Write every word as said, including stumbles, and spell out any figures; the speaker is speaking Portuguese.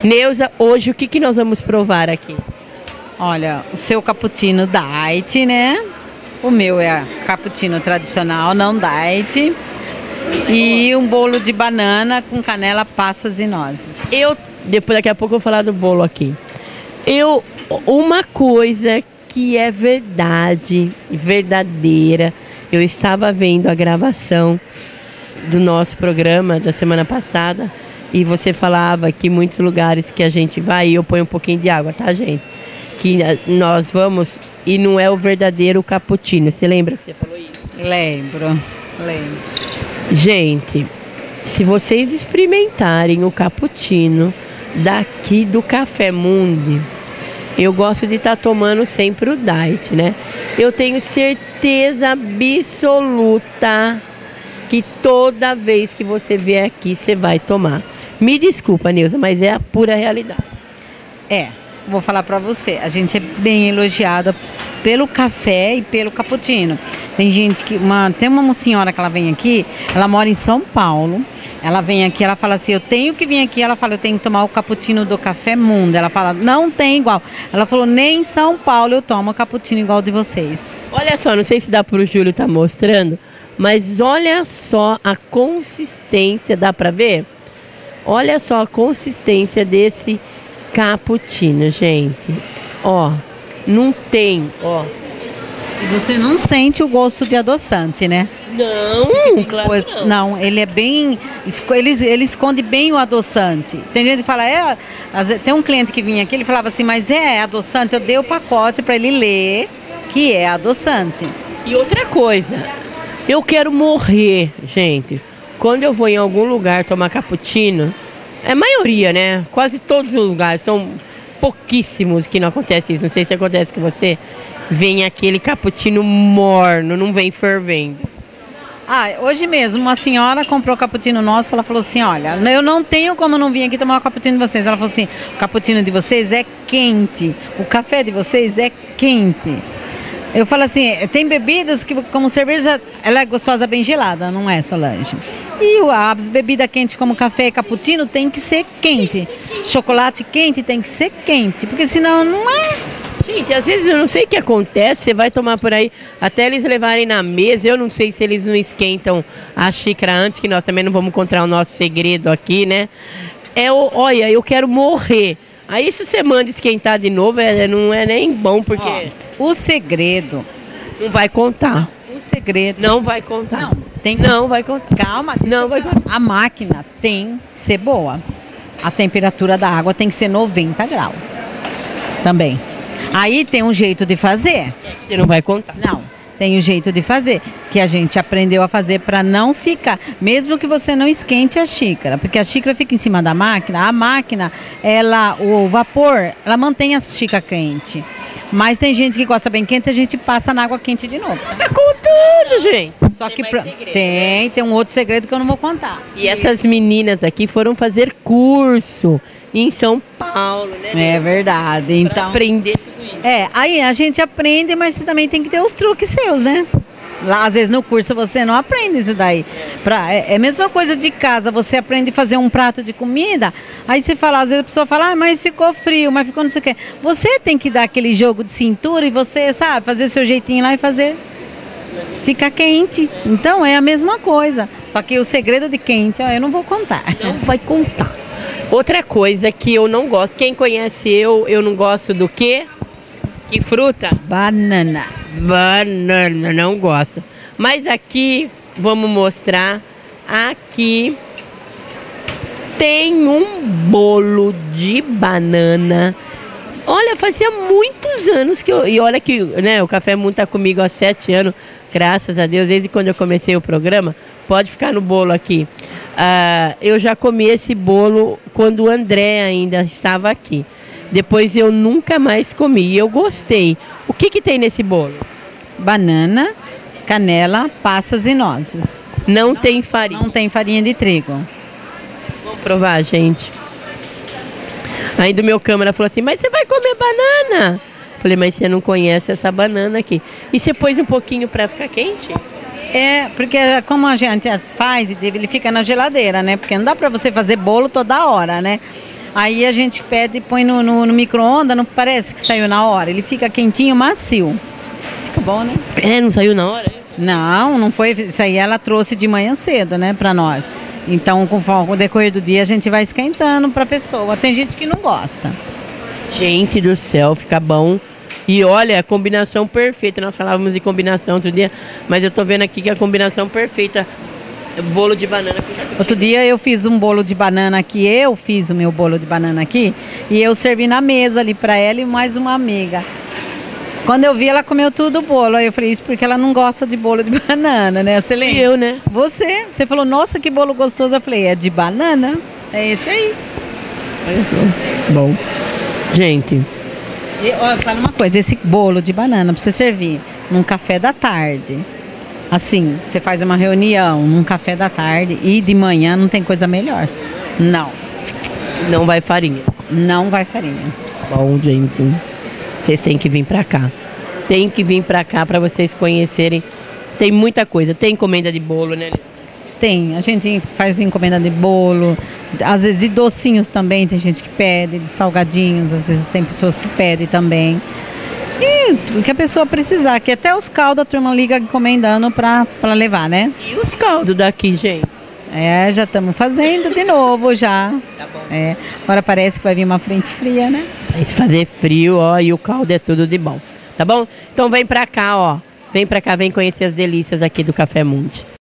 Neuza, hoje o que, que nós vamos provar aqui? Olha, o seu cappuccino diet, né? O meu é cappuccino tradicional, não diet. E um bolo de banana com canela, passas e nozes. Eu, depois daqui a pouco eu vou falar do bolo aqui. Eu, uma coisa que é verdade, verdadeira, eu estava vendo a gravação do nosso programa da semana passada e você falava que muitos lugares que a gente vai, e eu ponho um pouquinho de água, tá, gente? Que nós vamos e não é o verdadeiro cappuccino. Você lembra que você falou isso? Lembro, lembro. Gente, se vocês experimentarem o cappuccino daqui do Café Mundi, eu gosto de estar tá tomando sempre o diet, né? Eu tenho certeza absoluta que toda vez que você vier aqui, você vai tomar. Me desculpa, Neuza, mas é a pura realidade. É. Vou falar pra você, a gente é bem elogiada pelo café e pelo cappuccino. Tem gente que, uma, tem uma senhora que ela vem aqui, ela mora em São Paulo, ela vem aqui, ela fala assim, eu tenho que vir aqui, ela fala, eu tenho que tomar o cappuccino do Café Mundo. Ela fala, não tem igual. Ela falou, nem em São Paulo eu tomo o cappuccino igual de vocês. Olha só, não sei se dá pro Júlio tá mostrando, mas olha só a consistência, dá pra ver? Olha só a consistência desse cappuccino, gente. Ó, não tem, ó. E você não sente o gosto de adoçante, né? Não, claro Pois, que não. Não, ele é bem, ele, ele esconde bem o adoçante. Tem gente que fala, é, às vezes, tem um cliente que vinha aqui, ele falava assim, mas é adoçante? Eu dei o pacote para ele ler que é adoçante. E outra coisa, eu quero morrer, gente. Quando eu vou em algum lugar tomar cappuccino, é maioria, né? Quase todos os lugares, são pouquíssimos que não acontece isso. Não sei se acontece com você. Vem aquele cappuccino morno, não vem fervendo. Ah, hoje mesmo, uma senhora comprou o cappuccino nosso, ela falou assim, olha, eu não tenho como não vir aqui tomar o cappuccino de vocês. Ela falou assim, o cappuccino de vocês é quente, o café de vocês é quente. Eu falo assim, tem bebidas que, como cerveja, ela é gostosa bem gelada, não é, Solange? E as bebidas quentes como café e cappuccino tem que ser quente. Chocolate quente tem que ser quente, porque senão não é. Gente, às vezes eu não sei o que acontece, você vai tomar por aí, até eles levarem na mesa, eu não sei se eles não esquentam a xícara antes, que nós também não vamos encontrar o nosso segredo aqui, né? É, olha, eu quero morrer. Aí se você manda esquentar de novo, é, não é nem bom, porque... Ó, o segredo... Não vai contar. O segredo... Não vai contar. Não, tem... Não vai contar. Calma. Não vai contar. A máquina tem que ser boa. A temperatura da água tem que ser noventa graus. Também. Aí tem um jeito de fazer. É que você não vai contar. Não. Tem um jeito de fazer, que a gente aprendeu a fazer para não ficar, mesmo que você não esquente a xícara, porque a xícara fica em cima da máquina, a máquina, ela, o vapor, ela mantém a xícara quente. Mas tem gente que gosta bem quente, a gente passa na água quente de novo. Tá contando, gente. Só tem que mais pra... segredo, tem, né? tem um outro segredo que eu não vou contar. E essas meninas aqui foram fazer curso em São Paulo, né? É verdade. Pra Então, aprender tudo isso. é, aí a gente aprende, mas você também tem que ter os truques seus, né? Lá, às vezes, no curso você não aprende isso daí. Pra, é, é a mesma coisa de casa, você aprende a fazer um prato de comida, aí você fala, às vezes a pessoa fala, ah, mas ficou frio, mas ficou não sei o quê. Você tem que dar aquele jogo de cintura e você, sabe, fazer seu jeitinho lá e fazer ficar quente. Então, é a mesma coisa. Só que o segredo de quente, ó, eu não vou contar. Não vai contar. Outra coisa que eu não gosto, quem conhece eu, eu não gosto do quê? Que fruta? Banana. Banana, não gosto. Mas aqui, vamos mostrar, aqui tem um bolo de banana. Olha, fazia muitos anos que eu... E olha que, né, o Café Mundo tá comigo há sete anos, graças a Deus, desde quando eu comecei o programa. Pode ficar no bolo aqui. Uh, eu já comi esse bolo quando o André ainda estava aqui. Depois eu nunca mais comi e eu gostei. O que que tem nesse bolo? Banana, canela, passas e nozes. Não, não tem farinha. Não tem farinha de trigo. Vamos provar, gente. Aí do meu câmera falou assim, mas você vai comer banana? Falei, mas você não conhece essa banana aqui. E você pôs um pouquinho para ficar quente? É, porque como a gente faz, ele fica na geladeira, né? Porque não dá pra você fazer bolo toda hora, né? Aí a gente pede e põe no, no, no micro-ondas, não parece que saiu na hora. Ele fica quentinho, macio. Fica bom, né? É, não saiu na hora? Não, não foi. Isso aí ela trouxe de manhã cedo, né, pra nós. Então, conforme o decorrer do dia, a gente vai esquentando pra pessoa. Tem gente que não gosta. Gente do céu, fica bom. E olha, a combinação perfeita. Nós falávamos de combinação outro dia, mas eu tô vendo aqui que a combinação perfeita. Bolo de banana com cappuccino. Outro dia eu fiz um bolo de banana aqui, eu fiz o meu bolo de banana aqui, e eu servi na mesa ali pra ela e mais uma amiga. Quando eu vi, ela comeu tudo o bolo. Aí eu falei, isso porque ela não gosta de bolo de banana, né? Você lembra? E eu, né? Você. Você falou, nossa, que bolo gostoso. Eu falei, é de banana? É esse aí. Bom. Gente. E, ó, fala uma coisa, esse bolo de banana pra você servir num café da tarde. Assim, você faz uma reunião num café da tarde e de manhã não tem coisa melhor. Não. Não vai farinha. Não vai farinha. Bom, gente. Vocês têm que vir pra cá. Tem que vir pra cá pra vocês conhecerem. Tem muita coisa. Tem encomenda de bolo, né? Tem. A gente faz encomenda de bolo. Às vezes de docinhos também. Tem gente que pede. De salgadinhos. Às vezes tem pessoas que pedem também. E o que a pessoa precisar. Que até os caldos a turma liga encomendando pra, pra levar, né? E os caldos daqui, gente? É, já estamos fazendo de novo já. Tá bom. É. Agora parece que vai vir uma frente fria, né? Vai fazer frio, ó, e o caldo é tudo de bom. Tá bom? Então vem pra cá, ó. Vem pra cá, vem conhecer as delícias aqui do Café Mundi.